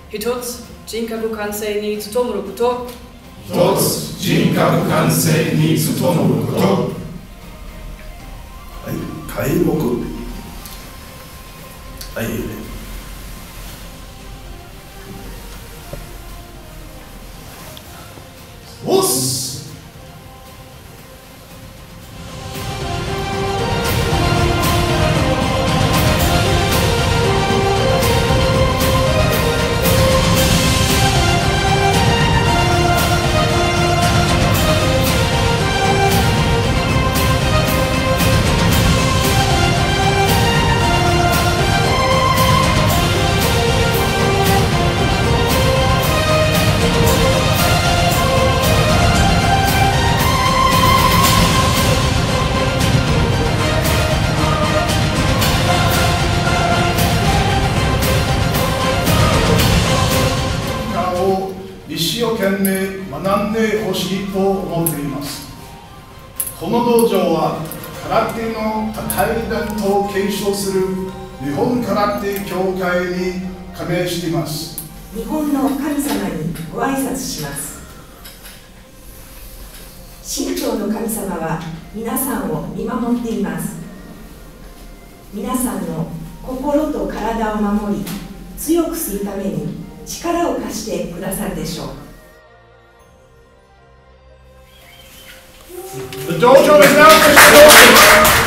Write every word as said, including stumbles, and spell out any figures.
一つ人格完成に努めること。 一つ人格完成に努めること。はい、開目。はい。おっす。一生懸命学んでほしいと思っています。この道場は空手の高い伝統を継承する日本空手協会に加盟しています。 日本の神様にご挨拶します。神道の神様は皆さんを見守っています。皆さんの心と体を守り、強くするために力を貸してくださるでしょう。 The dojo is now officially open.